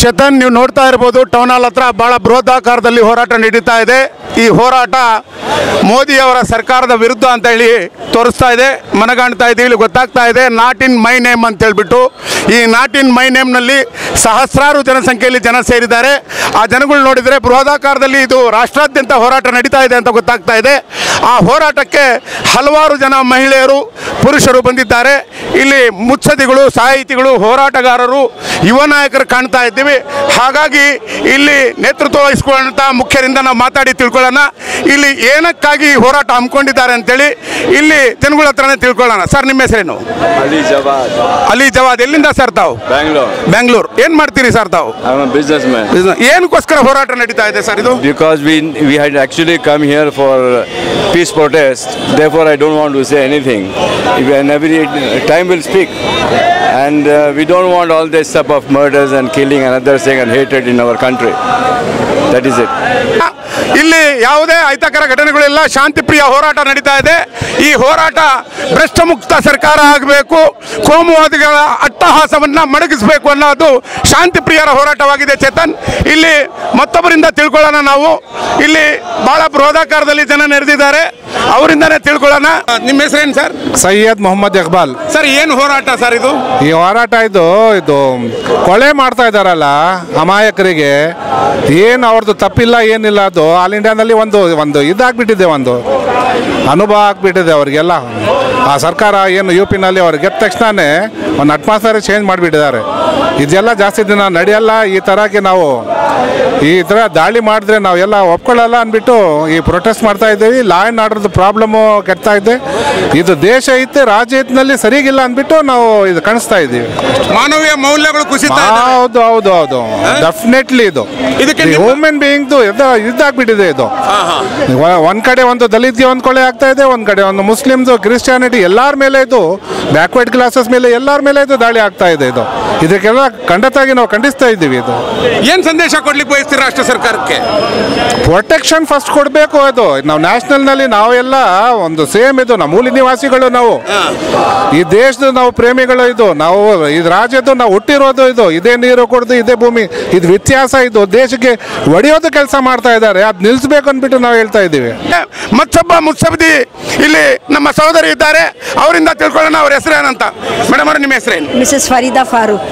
ಚೇತನ್, ನೀವು ನೋಡ್ತಾ ಇರ್ಬೋದು ಟೌನ್ ಹಾಲ್ ಹತ್ರ ಬಹಳ ಬೃಹದಾಕಾರದಲ್ಲಿ ಹೋರಾಟ ನಡೀತಾ ಇದೆ. ಈ ಹೋರಾಟ ಮೋದಿಯವರ ಸರ್ಕಾರದ ವಿರುದ್ಧ ಅಂತ ಹೇಳಿ ತೋರಿಸ್ತಾ ಇದೆ, ಮನಗಾಣ್ತಾ ಇದ್ದೀವಿ. ಇಲ್ಲಿ ಗೊತ್ತಾಗ್ತಾ ಇದೆ ನಾಟ್ ಇನ್ ಮೈ ನೇಮ್ ಅಂತ ಹೇಳ್ಬಿಟ್ಟು. ಈ ನಾಟ್ ಇನ್ ಮೈ ನೇಮ್ನಲ್ಲಿ ಸಹಸ್ರಾರು ಜನಸಂಖ್ಯೆಯಲ್ಲಿ ಜನ ಸೇರಿದ್ದಾರೆ. ಆ ಜನಗಳು ನೋಡಿದರೆ ಬೃಹದಾಕಾರದಲ್ಲಿ ಇದು ರಾಷ್ಟ್ರಾದ್ಯಂತ ಹೋರಾಟ ನಡೀತಾ ಇದೆ ಅಂತ ಗೊತ್ತಾಗ್ತಾ ಇದೆ. ಆ ಹೋರಾಟಕ್ಕೆ ಹಲವಾರು ಜನ ಮಹಿಳೆಯರು, ಪುರುಷರು ಬಂದಿದ್ದಾರೆ. ಇಲ್ಲಿ ಮುತ್ಸದ್ದಿಗಳು, ಸಾಹಿತಿಗಳು, ಹೋರಾಟಗಾರರು, ಯುವ ನಾಯಕರು ಕಾಣ್ತಾ ಇದ್ದೀವಿ. ಹಾಗಾಗಿ ಇಲ್ಲಿ ನೇತೃತ್ವ ವಹಿಸಿಕೊಳ್ಳುವಂಥ ಮುಖ್ಯರಿಂದ ನಾವು ಮಾತಾಡಿ ತಿಳ್ಕೊಳ್ಳೋಣ, ಇಲ್ಲಿ ಏನಕ್ಕಾಗಿ ಹೋರಾಟ ಹಮ್ಮಿಕೊಂಡಿದ್ದಾರೆ ಅಂತೇಳಿ ಇಲ್ಲಿ ಜನಗಳ ಹತ್ರನೇ ತಿಳ್ಕೊಳ್ಳೋಣ. ಸರ್, ನಿಮ್ಮ ಹೆಸರೇನು? ಅಲಿ ಜವಾದ್. ಎಲ್ಲಿಂದ ಸರ್ ತಾವು? ಬ್ಯಾಂಗ್ಳೂರ್. ಏನ್ ಮಾಡ್ತೀರಿ ಸರ್ ತಾವು? Business man. ಏನಕ್ಕೋಸ್ಕರ ಹೋರಾಟ ನಡೀತಾ ಇದೆ ಸರ್ ಇದು? Because we had actually come here for peace protest. Therefore, I don't want to say anything. And every time we'll speak. And we don't want all this stuff of murders and killing and other thing and hatred in our country. That is it. ಇಲ್ಲಿ ಯಾವುದೇ ಅಹಿತಕರ ಘಟನೆಗಳಿಲ್ಲ, ಶಾಂತಿಪ್ರಿಯ ಹೋರಾಟ ನಡೀತಾ ಇದೆ. ಈ ಹೋರಾಟ ಭ್ರಷ್ಟ ಮುಕ್ತ ಸರ್ಕಾರ ಆಗಬೇಕು, ಕೋಮುವಾದಿಗಳ ಅಟ್ಟಹಾಸವನ್ನ ಮಡಗಿಸಬೇಕು ಅನ್ನೋದು ಶಾಂತಿಪ್ರಿಯರ ಹೋರಾಟವಾಗಿದೆ. ಚೇತನ್, ಇಲ್ಲಿ ಮತ್ತೊಬ್ಬರಿಂದ ತಿಳ್ಕೊಳ್ಳೋಣ ನಾವು. ಇಲ್ಲಿ ಬಹಳ ಬೃಹದಾಕಾರದಲ್ಲಿ ಜನ ನೆರೆದಿದ್ದಾರೆ, ಅವರಿಂದನೇ ತಿಳ್ಕೊಳ್ಳೋಣ. ನಿಮ್ಮ ಹೆಸರೇನು ಸರ್? ಸೈಯದ್ ಮೊಹಮ್ಮದ್ ಇಕ್ಬಾಲ್. ಸರ್, ಏನು ಹೋರಾಟ ಸರ್ ಇದು? ಈ ಹೋರಾಟ ಇದು ಕೊಲೆ ಮಾಡ್ತಾ ಇದ್ದಾರಲ್ಲ ಅಮಾಯಕರಿಗೆ, ಏನು ಅವ್ರದ್ದು ತಪ್ಪಿಲ್ಲ ಏನಿಲ್ಲ. ಅದು ಆಲ್ ಇಂಡಿಯಾದಲ್ಲಿ ಒಂದು ಇದಾಗ್ಬಿಟ್ಟಿದೆ, ಒಂದು ಅನುಭವ ಆಗ್ಬಿಟ್ಟಿದೆ ಅವ್ರಿಗೆಲ್ಲ. ಆ ಸರ್ಕಾರ ಏನು ಯು ಪಿನಲ್ಲಿ ಅವ್ರು ಗೆದ್ದ ತಕ್ಷಣನೇ ಒಂದು ಅಟ್ಮಾಸ್ಫಿಯರ್ ಚೇಂಜ್ ಮಾಡಿಬಿಟ್ಟಿದ್ದಾರೆ. ಇದೆಲ್ಲ ಜಾಸ್ತಿ ದಿನ ನಡೆಯಲ್ಲ. ಈ ಥರಕ್ಕೆ ನಾವು ಈ ಥರ ದಾಳಿ ಮಾಡಿದ್ರೆ ನಾವೆಲ್ಲ ಒಪ್ಕೊಳ್ಳಲ್ಲ ಅಂದ್ಬಿಟ್ಟು ಈ ಪ್ರೊಟೆಸ್ಟ್ ಮಾಡ್ತಾ ಇದ್ದೀವಿ. ಲಾ ಆ್ಯಂಡ್ ಆರ್ಡರ್ದು ಪ್ರಾಬ್ಲಮ್ಮು ಕೆಡ್ತಾ ಇದೆ. ಇದು ದೇಶ ಐತೆ, ರಾಜ್ಯ ಹಿತನಲ್ಲಿ ಸರಿಗಿಲ್ಲ ಅಂದ್ಬಿಟ್ಟು ನಾವು ಇದು ಕಾಣಿಸ್ತಾ ಇದ್ದೀವಿ. ಮಾನವೀಯ ಮೌಲ್ಯಗಳು ಕುಸಿತಾ ಇದೆ. ಹೌದು ಹೌದು ಹೌದು, ಡೆಫಿನೆಟ್ಲಿ ಇದು ಹ್ಯೂಮನ್ ಬೀಯಿಂಗ್ದು ಇದಾಗ್ಬಿಟ್ಟಿದೆ ಇದು. ಒಂದ್ ಕಡೆ ಒಂದು ದಲಿತ್ಗೆ ಒಂದು ಕೊಲೆ ಆಗ್ತಾ ಇದೆ, ಒಂದ್ ಕಡೆ ಒಂದು ಮುಸ್ಲಿಮ್ದು, ಕ್ರಿಶ್ಚಿಯಾನಿಟಿ, ಎಲ್ಲರ ಮೇಲೆ ಇದು, ಬ್ಯಾಕ್ವರ್ಡ್ ಕ್ಲಾಸಸ್ ಮೇಲೆ ಎಲ್ಲರ ಮೇಲೆ ಇದು ದಾಳಿ ಆಗ್ತಾ ಇದೆ. ಇದು ಇದಕ್ಕೆಲ್ಲ ಖಂಡಿತವಾಗಿ ನಾವು ಖಂಡಿಸ್ತಾ ಇದ್ದೀವಿ. ಇದು ಏನ್ ಸಂದೇಶ ಕೊಡ್ಲಿಕ್ಕೆ ಬಯಸ್ತೀರಿ ರಾಷ್ಟ್ರ ಸರ್ಕಾರಕ್ಕೆ? ಪ್ರೊಟೆಕ್ಷನ್ ಫಸ್ಟ್ ಕೊಡಬೇಕು. ಅದು ನಾವು ನ್ಯಾಷನಲ್ನಲ್ಲಿ ನಾವೆಲ್ಲ ಒಂದು ಸೇಮ್, ಇದು ನಮ್ಮ ಮೂಲ ನಿವಾಸಿಗಳು, ನಾವು ಈ ದೇಶದ ನಾವು ಪ್ರೇಮಿಗಳು, ಇದು ನಾವು ಇದು ರಾಜ್ಯದ್ದು ನಾವು ಹುಟ್ಟಿರೋದು, ಇದು ಇದೇ ನೀರು ಕೊಡೋದು, ಇದೇ ಭೂಮಿ, ಇದು ವ್ಯತ್ಯಾಸ. ಇದು ದೇಶಕ್ಕೆ ಒಡೆಯೋದು ಕೆಲಸ ಮಾಡ್ತಾ ಇದ್ದಾರೆ, ಅದು ನಿಲ್ಲಿಸಬೇಕು ಅಂದ್ಬಿಟ್ಟು ನಾವು ಹೇಳ್ತಾ ಇದ್ದೀವಿ. ಮತ್ತೊಬ್ಬ ಮುತ್ಸದ್ದಿ ಇಲ್ಲಿ ನಮ್ಮ ಸಹೋದರಿ ಇದ್ದಾರೆ, ಅವರಿಂದ ತಿಳ್ಕೊಳ್ಳೋಣ. ಅವ್ರ ಹೆಸರೇನಂತ? ಮೇಡಮ್ ಅವ್ರ ನಿಮ್ಮ ಹೆಸರೇನು? ಮಿಸಸ್ ಫರೀದಾ ಫಾರೂಕ್.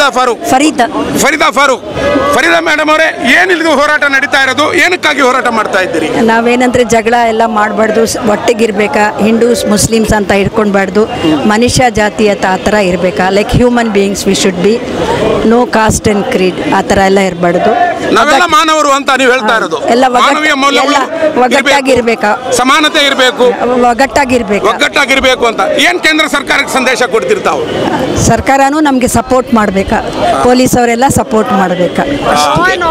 ಫರೀದಾ ಫಾರೂಕ್. ಫರೀದಾ ಮೇಡಮ್ ಅವರೇ, ಏನಿದು ಹೋರಾಟ ನಡೀತಾ ಇರೋದು? ಏನಕ್ಕಾಗಿ ಹೋರಾಟ ಮಾಡ್ತಾ ಇದ್ದೀರಿ? ನಾವೇನಂದ್ರೆ ಜಗಳ ಎಲ್ಲ ಮಾಡಬಾರ್ದು, ಒಟ್ಟಿಗಿರ್ಬೇಕಾ, ಹಿಂದೂಸ್ ಮುಸ್ಲಿಮ್ಸ್ ಅಂತ ಇಟ್ಕೊಳ್ಬಾರ್ದು, ಮನುಷ್ಯ ಜಾತೀಯತ ಆ ಥರ ಇರಬೇಕಾ, like human beings we should be, no caste and creed ಆ ಥರ ಎಲ್ಲ ಇರಬಾರ್ದು. ನಾವೆಲ್ಲ ಮಾನವರು ಅಂತ ನೀವು ಹೇಳ್ತಾ ಇರೋದು. ಎಲ್ಲ ಒಗ್ಗಟ್ಟಾಗಿರ್ಬೇಕಾ, ಸಮಾನತೆ ಇರಬೇಕು, ಒಗ್ಗಟ್ಟಾಗಿರ್ಬೇಕು ಅಂತ ಏನ್ ಕೇಂದ್ರ ಸರ್ಕಾರಕ್ಕೆ ಸಂದೇಶ ಕೊಡ್ತಿರ್ತಾವ? ಸರ್ಕಾರನೂ ನಮಗೆ ಸಪೋರ್ಟ್ ಮಾಡಬೇಕಾ, ಪೊಲೀಸ್ ಅವರೆಲ್ಲ ಸಪೋರ್ಟ್ ಮಾಡಬೇಕಾ. Law and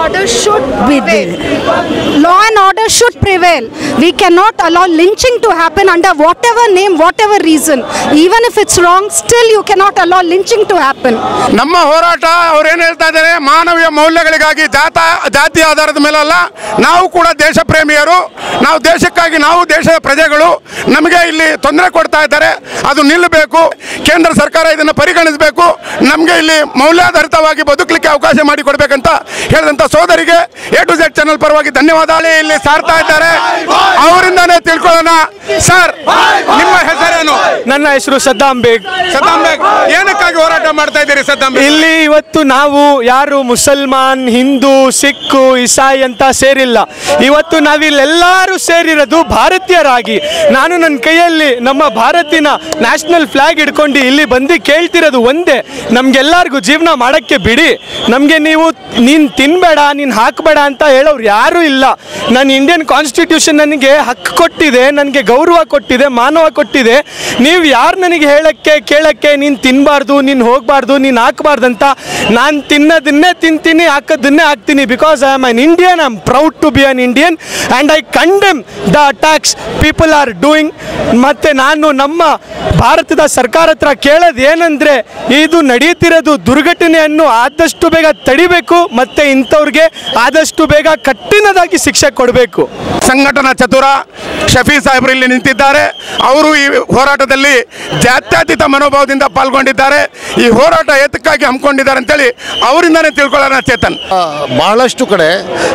order should prevail. We cannot allow lynching to happen under whatever name, whatever reason. Even if it's wrong, still you cannot allow lynching to happen. ನಮ್ಮ ಹೋರಾಟ ಅವ್ರು ಏನು ಹೇಳ್ತಾ ಇದ್ದಾರೆ, ಮಾನವೀಯ ಮೌಲ್ಯಗಳಿಗಾಗಿ, ಜಾತಿ ಆಧಾರದ ಮೇಲಲ್ಲ. ನಾವು ಕೂಡ ದೇಶ ಪ್ರೇಮಿಯರು, ನಾವು ದೇಶಕ್ಕಾಗಿ, ನಾವು ದೇಶದ ಪ್ರಜೆಗಳು. ನಮಗೆ ಇಲ್ಲಿ ತೊಂದರೆ ಕೊಡ್ತಾ ಇದ್ದಾರೆ, ಅದು ನಿಲ್ಲಬೇಕು. ಕೇಂದ್ರ ಸರ್ಕಾರ ಇದನ್ನು ಪರಿಗಣಿಸಬೇಕು. ನಮಗೆ ಇಲ್ಲಿ ಮೌಲ್ಯಾಧಾರಿತವಾಗಿ ಬದುಕಲಿಕ್ಕೆ ಅವಕಾಶ ಮಾಡಿಕೊಡ್ಬೇಕಂತ ಹೇಳಿದಂಥ ಸೋದರಿಗೆ A to Z ಚಾನಲ್ ಪರವಾಗಿ ಧನ್ಯವಾದ. ಇಲ್ಲಿ ಸಾರ್ತಾ ಇದ್ದಾರೆ, ಅವರಿಂದಾನೇ ತಿಳ್ಕೊಳ್ಳೋಣ. ಸರ್, ನಿಮ್ಮ ಹೆಸರೇನು? ನನ್ನ ಹೆಸರು ಸದ್ದಾಂ ಬೇಗ್. ಏನಕ್ಕಾಗಿ ಹೋರಾಟ ಮಾಡ್ತಾ ಇದ್ದೀರಿ ಸದ್ದಾಂ ಬೇಗ್? ಇಲ್ಲಿ ಇವತ್ತು ನಾವು ಯಾರು ಮುಸಲ್ಮಾನ್, ಹಿಂದೂ, ಸಿಖ್, ಇಸಾಯಿ ಅಂತ ಸೇರಿಲ್ಲ. ಇವತ್ತು ನಾವಿಲ್ಲೆಲ್ಲರೂ ಸೇರಿರೋದು ಭಾರತೀಯರಾಗಿ. ನಾನು ನನ್ನ ಕೈಯಲ್ಲಿ ನಮ್ಮ ಭಾರತಿನ ನ್ಯಾಷನಲ್ ಫ್ಲಾಗ್ ಹಿಡ್ಕೊಂಡು ಇಲ್ಲಿ ಬಂದು ಕೇಳ್ತಿರೋದು ಒಂದೇ, ನಮ್ಗೆಲ್ಲರಿಗೂ ಜೀವನ ಮಾಡಕ್ಕೆ ಬಿಡಿ. ನಮಗೆ ನೀನು ತಿನ್ಬೇಡ, ನೀನು ಹಾಕಬೇಡ ಅಂತ ಹೇಳೋರು ಯಾರೂ ಇಲ್ಲ. ನನ್ನ ಇಂಡಿಯನ್ ಕಾನ್ಸ್ಟಿಟ್ಯೂಷನ್ ನನಗೆ ಹಕ್ಕು ಕೊಟ್ಟಿದೆ, ನನಗೆ ಗೌರವ ಕೊಟ್ಟಿದೆ, ಮಾನವ ಕೊಟ್ಟಿದೆ. ನೀವು ಯಾರು ನನಗೆ ಹೇಳಕ್ಕೆ ಕೇಳಕ್ಕೆ ನೀನು ತಿನ್ನಬಾರ್ದು, ನೀನು ಹೋಗಬಾರ್ದು, ನೀನು ಹಾಕಬಾರ್ದು ಅಂತ? ನಾನು ತಿನ್ನೋದನ್ನೇ ತಿಂತೀನಿ, ಹಾಕೋದನ್ನೇ ಹಾಕ್ತೀನಿ. ಹೇಳ್ತೀನಿ, because I am an Indian, I am proud to be an Indian and I condemn the attacks people are doing. ಮತ್ತು ನಾನು ನಮ್ಮ ಭಾರತದ ಸರ್ಕಾರ ಹತ್ರ ಕೇಳೋದು ಏನಂದರೆ, ಇದು ನಡೆಯುತ್ತಿರೋದು ದುರ್ಘಟನೆಯನ್ನು ಆದಷ್ಟು ಬೇಗ ತಡಿಬೇಕು ಮತ್ತು ಇಂಥವ್ರಿಗೆ ಆದಷ್ಟು ಬೇಗ ಕಠಿಣದಾಗಿ ಶಿಕ್ಷೆ ಕೊಡಬೇಕು. ಸಂಘಟನಾ ಚತುರ ಶಫಿ ಸಾಹೇಬರು ಇಲ್ಲಿ ನಿಂತಿದ್ದಾರೆ. ಅವರು ಈ ಹೋರಾಟದಲ್ಲಿ ಜಾತ್ಯತೀತ ಮನೋಭಾವದಿಂದ ಪಾಲ್ಗೊಂಡಿದ್ದಾರೆ. ಈ ಹೋರಾಟ ಎತ್ತಕ್ಕಾಗಿ ಹಮ್ಮಿಕೊಂಡಿದ್ದಾರೆ ಅಂತೇಳಿ ಅವರಿಂದನೇ ತಿಳ್ಕೊಳ್ಳೋಣ. ಚೇತನ್, ಬಹಳಷ್ಟು ಕಡೆ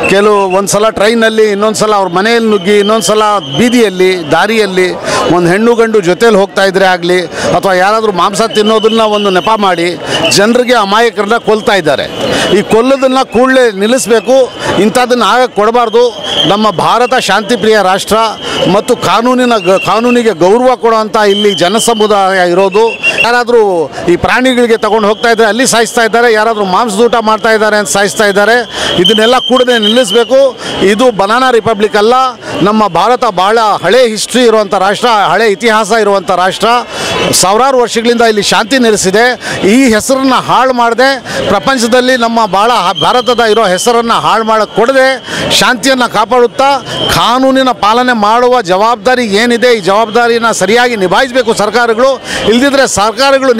ಒಂದು ಸಲ ಟ್ರೈನಲ್ಲಿ, ಇನ್ನೊಂದು ಸಲ ಅವ್ರ ಮನೆಯಲ್ಲಿ ನುಗ್ಗಿ, ಇನ್ನೊಂದು ಸಲ ಬೀದಿಯಲ್ಲಿ, ದಾರಿಯಲ್ಲಿ ಒಂದು ಹೆಣ್ಣು ಗಂಡು ಜೊತೆಯಲ್ಲಿ ಹೋಗ್ತಾ ಇದ್ರೆ ಆಗಲಿ, ಅಥವಾ ಯಾರಾದರೂ ಮಾಂಸ ತಿನ್ನೋದನ್ನ ಒಂದು ನೆಪ ಮಾಡಿ ಜನರಿಗೆ ಅಮಾಯಕರನ್ನ ಕೊಲ್ತಾ ಇದ್ದಾರೆ. ಈ ಕೊಲ್ಲೋದನ್ನು ಕೂಡಲೇ ನಿಲ್ಲಿಸಬೇಕು. ಇಂಥದ್ದನ್ನು ಆಗಕ್ಕೆ ಕೊಡಬಾರ್ದು. ನಮ್ಮ ಭಾರತ ಶಾಂತಿಪ್ರಿಯ ರಾಷ್ಟ್ರ ಮತ್ತು ಕಾನೂನಿಗೆ ಗೌರವ ಕೊಡುವಂಥ ಇಲ್ಲಿ ಜನಸಮುದಾಯ ಇರೋದು. ಯಾರಾದರೂ ಈ ಪ್ರಾಣಿಗಳಿಗೆ ತಗೊಂಡು ಹೋಗ್ತಾ ಇದ್ದಾರೆ, ಅಲ್ಲಿ ಸಾಯಿಸ್ತಾ ಇದ್ದಾರೆ, ಯಾರಾದರೂ ಮಾಂಸದೂಟ ಮಾಡ್ತಾ ಇದ್ದಾರೆ ಅಂತ ಸಾಯಿಸ್ತಾ ಇದ್ದಾರೆ. ಇದನ್ನೆಲ್ಲ ಕೂಡಲೇ ನಿಲ್ಲಿಸಬೇಕು. ಇದು ಬನಾನಾ ರಿಪಬ್ಲಿಕ್ ಅಲ್ಲ. ನಮ್ಮ ಭಾರತ ಭಾಳ ಹಳೆ ಹಿಸ್ಟ್ರಿ ಇರುವಂಥ ರಾಷ್ಟ್ರ, ಹಳೆ ಇತಿಹಾಸ ಇರುವಂಥ ರಾಷ್ಟ್ರ. ಸಾವಿರಾರು ವರ್ಷಗಳಿಂದ ಇಲ್ಲಿ ಶಾಂತಿ ನೆಲೆಸಿದೆ. ಈ ಹೆಸರನ್ನು ಹಾಳು ಮಾಡದೆ, ಪ್ರಪಂಚದಲ್ಲಿ ನಮ್ಮ ಭಾರತದ ಇರೋ ಹೆಸರನ್ನು ಹಾಳು ಮಾಡೋಕ್ಕೆ ಕೊಡದೆ, ಶಾಂತಿಯನ್ನು ಕಾಪಾಡುತ್ತಾ ಕಾನೂನಿನ ಪಾಲನೆ ಮಾಡುವ ಜವಾಬ್ದಾರಿ ಏನಿದೆ, ಈ ಜವಾಬ್ದಾರಿನ ಸರಿಯಾಗಿ ನಿಭಾಯಿಸಬೇಕು ಸರ್ಕಾರಗಳು. ಇಲ್ದಿದ್ರೆ ಸರ್ಕಾರಗಳು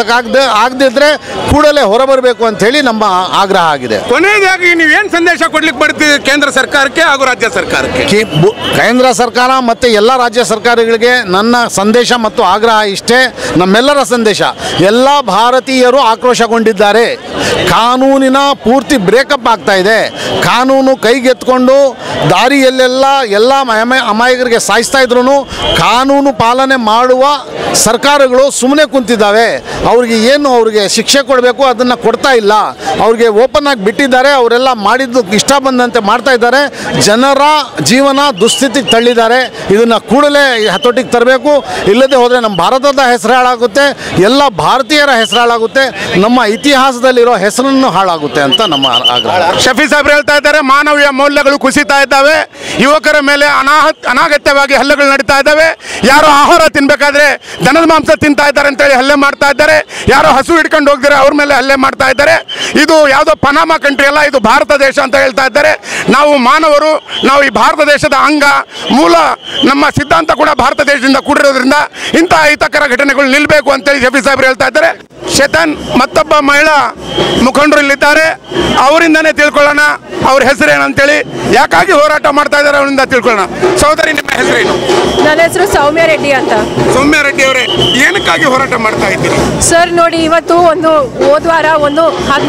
ಆಗದಿದ್ರೆ ಕೂಡಲೇ ಹೊರಬರಬೇಕು ಅಂತ ಹೇಳಿ ನಮ್ಮ ಆಗ್ರಹ ಆಗಿದೆ. ಕೊನೆಯದಾಗಿ ನೀವೇನು ಸಂದೇಶ ಕೊಡ್ಲಿಕ್ಕೆ ಬರ್ತೀವಿ ಕೇಂದ್ರ ಸರ್ಕಾರಕ್ಕೆ ಹಾಗೂ ರಾಜ್ಯ ಸರ್ಕಾರಕ್ಕೆ? ಕೇಂದ್ರ ಸರ್ಕಾರ ಮತ್ತು ಎಲ್ಲ ರಾಜ್ಯ ಸರ್ಕಾರಗಳಿಗೆ ನನ್ನ ಸಂದೇಶ ಮತ್ತು ಆಗ್ರಹ ಇಷ್ಟೇ. ನಮ್ಮೆಲ್ಲರ ಸಂದೇಶ, ಎಲ್ಲ ಭಾರತೀಯರು ಆಕ್ರೋಶಗೊಂಡಿದ್ದಾರೆ. ಕಾನೂನಿನ ಪೂರ್ತಿ ಬ್ರೇಕಪ್ ಆಗ್ತಾ ಇದೆ. ಕಾನೂನು ಕೈಗೆತ್ಕೊಂಡು ದಾರಿಯಲ್ಲೆಲ್ಲ ಎಲ್ಲ ಅಮಾಯಕರಿಗೆ ಸಾಯಿಸ್ತಾ ಇದ್ರು ಕಾನೂನು ಪಾಲನೆ ಮಾಡುವ ಸರ್ಕಾರಗಳು ಸುಮ್ಮನೆ ಕುಂತಿದ್ದಾವೆ. ಅವ್ರಿಗೆ ಶಿಕ್ಷೆ ಕೊಡಬೇಕು, ಅದನ್ನು ಕೊಡ್ತಾ ಇಲ್ಲ. ಅವ್ರಿಗೆ ಓಪನ್ ಆಗಿ ಬಿಟ್ಟಿದ್ದಾರೆ. ಅವರೆಲ್ಲ ಮಾಡಿದ್ದು ಇಷ್ಟ ಬಂದಂತೆ ಮಾಡ್ತಾ ಇದ್ದಾರೆ. ಜನರ ಜೀವನ ದುಸ್ಥಿತಿಗೆ ತಳ್ಳಿದ್ದಾರೆ. ಇದನ್ನು ಕೂಡಲೇ ಹತೋಟಿಗೆ ತರಬೇಕು. ಇಲ್ಲದೆ ಹೋದರೆ ನಮ್ಮ ಭಾರತದ ಹೆಸರು ಹಾಳಾಗುತ್ತೆ, ಎಲ್ಲ ಭಾರತೀಯರ ಹೆಸರು ಹಾಳಾಗುತ್ತೆ, ನಮ್ಮ ಇತಿಹಾಸದಲ್ಲಿರೋ ಹೆಸರನ್ನು ಹಾಳಾಗುತ್ತೆ ಅಂತ ನಮ್ಮ ಆಗ್ರಹ. ಶಫಿ ಸಾಹೇಬ್ರು ಹೇಳ್ತಾ ಇದ್ದಾರೆ, ಮಾನವೀಯ ಮೌಲ್ಯಗಳು ಕುಸಿತಾ ಇದ್ದಾವೆ. ಯುವಕರ ಮೇಲೆ ಅನಾಗತ್ಯವಾಗಿ ಹಲ್ಲೆಗಳು ನಡೀತಾ ಇದ್ದಾವೆ. ಯಾರೋ ಆಹಾರ ತಿನ್ಬೇಕಾದ್ರೆ ದನದ ಮಾಂಸ ತಿಂತಾ ಇದ್ದಾರೆ ಅಂತೇಳಿ ಹಲ್ಲೆ ಮಾಡ್ತಾ ಇದ್ದಾರೆ. ಯಾರೋ ಹಸು ಹಿಡ್ಕೊಂಡು ಹೋಗ್ತಾರೆ ಅವ್ರ ಮೇಲೆ ಹಲ್ಲೆ ಮಾಡ್ತಾ ಇದ್ದಾರೆ. ಇದು ಯಾವುದೋ ಪನಾಮಾ ಕಂಟ್ರಿ ಅಲ್ಲ, ಇದು ಭಾರತ ದೇಶ ಅಂತ ಹೇಳ್ತಾ ಇದ್ದಾರೆ. ನಾವು ಮಾನವರು, ನಾವು ಈ ಭಾರತ ದೇಶದ ಅಂಗ, ಮೂಲ ನಮ್ಮ ಸಿದ್ಧಾಂತ ಕೂಡ ಭಾರತ ದೇಶದಿಂದ ಕೂಡಿರೋದ್ರಿಂದ ಇಂತಹ ಅಹಿತಕರ ಘಟನೆಗಳು ನಿಲ್ಲಬೇಕು ಅಂತೇಳಿ ಶಫಿ ಸಾಹೇಬ್ರು ಹೇಳ್ತಾ ಇದ್ದಾರೆ. ಚೇತನ್, ಮತ್ತೊಬ್ಬ ಮಹಿಳಾ ಮುಖಂಡರು ಇಲ್ಲಿದ್ದಾರೆ, ಅವರಿಂದನೇ ತಿಳ್ಕೊಳ್ಳೋಣ ಅವ್ರ ಹೆಸರೇನಂತೇಳಿ, ಯಾಕಾಗಿ ಹೋರಾಟ ಮಾಡ್ತಾ ಇದ್ದಾರೆ ಅವರಿಂದ ತಿಳ್ಕೊಳ್ಳೋಣ. ಸಹೋದರಿ, ನಿಮ್ಮ ಹೆಸರೇನು? ನನ್ನ ಹೆಸರು ಸೌಮ್ಯ ರೆಡ್ಡಿ ಅಂತ. ಸೌಮ್ಯ ರೆಡ್ಡಿ ಅವರೇ, ಏನಕ್ಕಾಗಿ ಹೋರಾಟ ಮಾಡ್ತಾ ಇದ್ದೀರಿ? ಸರ್ ನೋಡಿ, ಇವತ್ತು ಹೋದ್ವಾರ ಒಂದು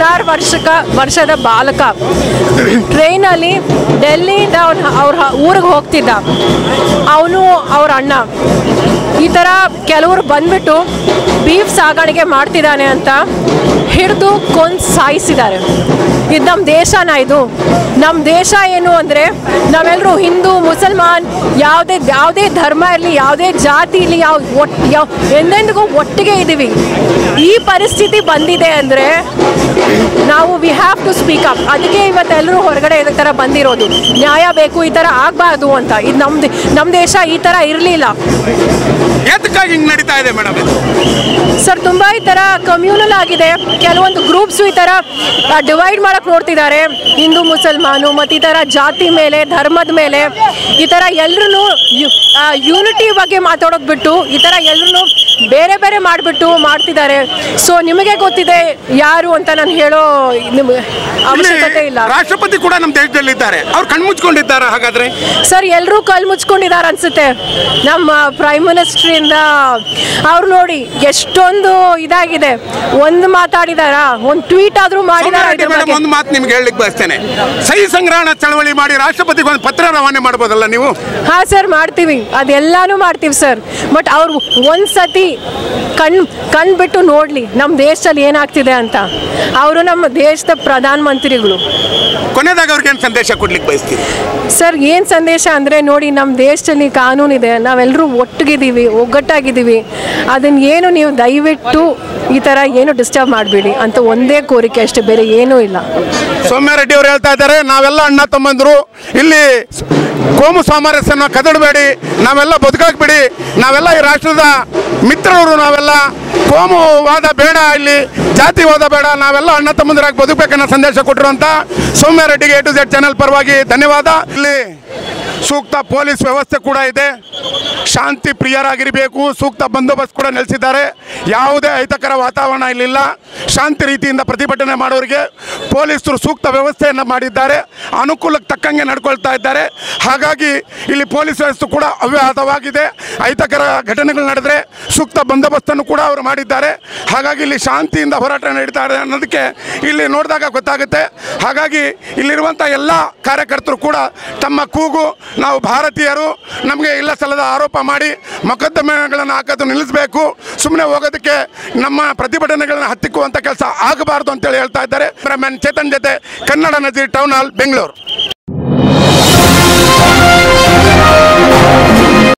16 ವರ್ಷದ ಬಾಲಕ ಟ್ರೈನಲ್ಲಿ ಡೆಲ್ಲಿಯಿಂದ ಅವ್ರ ಊರಿಗೆ ಹೋಗ್ತಿದ್ದ. ಅವನು ಅವ್ರ ಅಣ್ಣ ಈ ಥರ ಕೆಲವರು ಬಂದ್ಬಿಟ್ಟು ಬೀಫ್ ಸಾಗಾಣಿಕೆ ಮಾಡ್ತಿದ್ದಾನೆ ಅಂತ ಹಿಡಿದು ಸಾಯಿಸಿದ್ದಾರೆ. ಇದು ನಮ್ಮ ದೇಶನ? ಇದು ನಮ್ಮ ದೇಶ ಏನು ಅಂದರೆ, ನಾವೆಲ್ಲರೂ ಹಿಂದೂ ಮುಸಲ್ಮಾನ್ ಯಾವುದೇ ಧರ್ಮ ಇರಲಿ, ಯಾವುದೇ ಜಾತಿ ಇರಲಿ, ಎಂದೆಂದಿಗೂ ಒಟ್ಟಿಗೆ ಇದ್ದೀವಿ. ಈ ಪರಿಸ್ಥಿತಿ ಬಂದಿದೆ ಅಂದರೆ ನಾವು we have to speak up. ಅದಕ್ಕೆ ಇವತ್ತೆಲ್ಲರೂ ಹೊರಗಡೆ ಈ ಥರ ಬಂದಿರೋದು. ನ್ಯಾಯ ಬೇಕು, ಈ ಥರ ಆಗಬಾರ್ದು ಅಂತ. ಇದು ನಮ್ಮ ದೇಶ ಈ ಥರ ಇರಲಿಲ್ಲ. ಯಾತಕ್ಕಾಗಿ ಹಿಂಗೆ ನಡೀತಾ ಇದೆ ಮೇಡಮ್? ಸರ್, ತುಂಬ ಈ ಥರ ಕಮ್ಯುನಲ್ ಆಗಿದೆ. ಕೆಲವೊಂದು ಗ್ರೂಪ್ಸು ಈ ಥರ ಡಿವೈಡ್ ಮಾಡೋಕ್ಕೆ ನೋಡ್ತಿದ್ದಾರೆ, ಹಿಂದೂ ಮುಸಲ್ಮಾನು ಮತ್ತು ಈ ಥರ ಜಾತಿ ಮೇಲೆ, ಧರ್ಮದ ಮೇಲೆ ಈ ಥರ ಎಲ್ಲರೂ ಯೂನಿಟಿ ಬಗ್ಗೆ ಮಾತಾಡೋದು ಬಿಟ್ಟು ಈ ಥರ ಎಲ್ಲರೂ ಬೇರೆ ಬೇರೆ ಮಾಡಿಬಿಟ್ಟು ಮಾಡ್ತಿದ್ದಾರೆ. ಸೊ ನಿಮಗೆ ಗೊತ್ತಿದೆ ಯಾರು ಅಂತ ನಾನು ಹೇಳೋ ಅವಶ್ಯಕತೆ ಇಲ್ಲ. ರಾಷ್ಟ್ರಪತಿ ಕೂಡ ನಮ್ಮ ದೇಶದಲ್ಲಿದ್ದಾರೆ, ಅವ್ರು ಕಣ್ಮುಚ್ಕೊಂಡಿದ್ದಾರೆ. ಹಾಗಾದ್ರೆ ಸರ್, ಎಲ್ಲರೂ ಕಣ್ಣು ಮುಚ್ಕೊಂಡಿದ್ದಾರೆ ಅನ್ಸುತ್ತೆ. ನಮ್ಮ ಪ್ರೈಮ್ ಮಿನಿಸ್ಟ್ರಿಂದ ಅವ್ರು ನೋಡಿ ಎಷ್ಟೊಂದು ಇದಾಗಿದೆ. ಒಂದು ಮಾತಾಡಿದಾರ, ಒಂದು ಟ್ವೀಟ್ ಆದ್ರೂ ಮಾಡಿದಾರ. ಒಂದು ಮಾತು ನಿಮ್ಗೆ ಹೇಳಲಿಕ್ಕೆ ಬಯಸ್ತೇನೆ, ಸಹಿ ಸಂಗ್ರಹಣ ಚಳವಳಿ ಮಾಡಿ ರಾಷ್ಟ್ರಪತಿಗೆ ಒಂದು ಪತ್ರ ರವಾನೆ ಮಾಡ್ಬೋದಲ್ಲ ನೀವು? ಹಾ ಸರ್, ಮಾಡ್ತೀವಿ, ಅದೆಲ್ಲಾನು ಮಾಡ್ತೀವಿ ಸರ್. ಬಟ್ ಅವ್ರು ಒಂದ್ಸತಿ ಕಣ್ ಬಿಟ್ಟು ನೋಡ್ಲಿ ನಮ್ಮ ದೇಶದಲ್ಲಿ ಏನಾಗ್ತಿದೆ ಅಂತ. ಅವರು ನಮ್ಮ ದೇಶದ ಪ್ರಧಾನ ಮಂತ್ರಿಗಳು. ಕೊನೆದಾಗ ಅವ್ರಿಗೆ ಏನು ಸಂದೇಶ ಕೊಡ್ಲಿಕ್ಕೆ ಬಯಸ್ತೀವಿ ಸರ್? ಏನು ಸಂದೇಶ ಅಂದರೆ, ನೋಡಿ ನಮ್ಮ ದೇಶದಲ್ಲಿ ಕಾನೂನಿದೆ, ನಾವೆಲ್ಲರೂ ಒಟ್ಟಿಗಿದ್ದೀವಿ, ಒಗ್ಗಟ್ಟಾಗಿದ್ದೀವಿ. ಅದನ್ನು ಏನು ನೀವು ದಯವಿಟ್ಟು ಈ ಥರ ಏನು ಡಿಸ್ಟರ್ಬ್ ಮಾಡಬೇಡಿ ಅಂತ ಒಂದೇ ಕೋರಿಕೆ ಅಷ್ಟೇ, ಬೇರೆ ಏನೂ ಇಲ್ಲ. ಸೌಮ್ಯ ರೆಡ್ಡಿ ಅವರು ಹೇಳ್ತಾ ಇದ್ದಾರೆ, ನಾವೆಲ್ಲ ಅಣ್ಣ ತಮ್ಮಂದರು, ಇಲ್ಲಿ ಕೋಮು ಸಾಮರಸ್ಯನ ಕದಡಬೇಡಿ, ನಾವೆಲ್ಲ ಬದುಕಾಕ್ಬಿಡಿ, ನಾವೆಲ್ಲ ಈ ರಾಷ್ಟ್ರದ ಮಿತ್ರರು, ನಾವೆಲ್ಲ ಕೋಮುವಾದ ಬೇಡ, ಇಲ್ಲಿ ಜಾತಿವಾದ ಬೇಡ, ನಾವೆಲ್ಲ ಅಣ್ಣ ತಮ್ಮಂದಿರಾಗಿ ಬದುಕಬೇಕನ್ನೋ ಸಂದೇಶ ಕೊಟ್ಟಿರುವಂಥ ಸೌಮ್ಯ ರೆಡ್ಡಿಗೆ A to Z ಚಾನೆಲ್ ಪರವಾಗಿ ಧನ್ಯವಾದ. ಇಲ್ಲಿ ಸೂಕ್ತ ಪೊಲೀಸ್ ವ್ಯವಸ್ಥೆ ಕೂಡ ಇದೆ, ಶಾಂತಿ ಪ್ರಿಯರಾಗಿರಬೇಕು, ಸೂಕ್ತ ಬಂದೋಬಸ್ತ್ ಕೂಡ ನೆಲೆಸಿದ್ದಾರೆ. ಯಾವುದೇ ಅಹಿತಕರ ವಾತಾವರಣ ಇಲ್ಲಿಲ್ಲ. ಶಾಂತಿ ರೀತಿಯಿಂದ ಪ್ರತಿಭಟನೆ ಮಾಡೋರಿಗೆ ಪೊಲೀಸರು ಸೂಕ್ತ ವ್ಯವಸ್ಥೆಯನ್ನು ಮಾಡಿದ್ದಾರೆ, ಅನುಕೂಲಕ್ಕೆ ತಕ್ಕಂಗೆ ನಡ್ಕೊಳ್ತಾ ಇದ್ದಾರೆ. ಹಾಗಾಗಿ ಇಲ್ಲಿ ಪೊಲೀಸ್ ವ್ಯವಸ್ಥೆ ಕೂಡ ಅವ್ಯಾಹತವಾಗಿದೆ. ಅಹಿತಕರ ಘಟನೆಗಳು ನಡೆದರೆ ಸೂಕ್ತ ಬಂದೋಬಸ್ತನ್ನು ಕೂಡ ಅವರು ಮಾಡಿದ್ದಾರೆ. ಹಾಗಾಗಿ ಇಲ್ಲಿ ಶಾಂತಿಯಿಂದ ಹೋರಾಟ ನಡೀತಾರೆ ಅನ್ನೋದಕ್ಕೆ ಇಲ್ಲಿ ನೋಡಿದಾಗ ಗೊತ್ತಾಗುತ್ತೆ. ಹಾಗಾಗಿ ಇಲ್ಲಿರುವಂಥ ಎಲ್ಲ ಕಾರ್ಯಕರ್ತರು ಕೂಡ ತಮ್ಮ ಕೂಗು, ನಾವು ಭಾರತೀಯರು, ನಮಗೆ ಇಲ್ಲ ಸಲ್ಲದ ಆರೋಪ ಮಾಡಿ ಮೊಕದ್ದಮೆಗಳನ್ನು ಹಾಕೋದು ನಿಲ್ಲಿಸಬೇಕು, ಸುಮ್ಮನೆ ಹೋಗೋದಕ್ಕೆ ನಮ್ಮ ಪ್ರತಿಭಟನೆಗಳನ್ನು ಹತ್ತಿಕ್ಕುವಂಥ ಕೆಲಸ ಆಗಬಾರ್ದು ಅಂತೇಳಿ ಹೇಳ್ತಾ ಇದ್ದಾರೆ. ಚೇತನ್ ಜೊತೆ ಕನ್ನಡ ನದಿ ಟೌನ್ ಹಾಲ್, ಬೆಂಗಳೂರು.